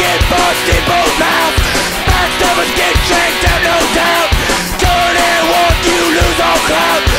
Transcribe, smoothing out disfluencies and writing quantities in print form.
get busted both mouths. Backstabbers get shanked out, no doubt. Turn and walk, you lose all clout.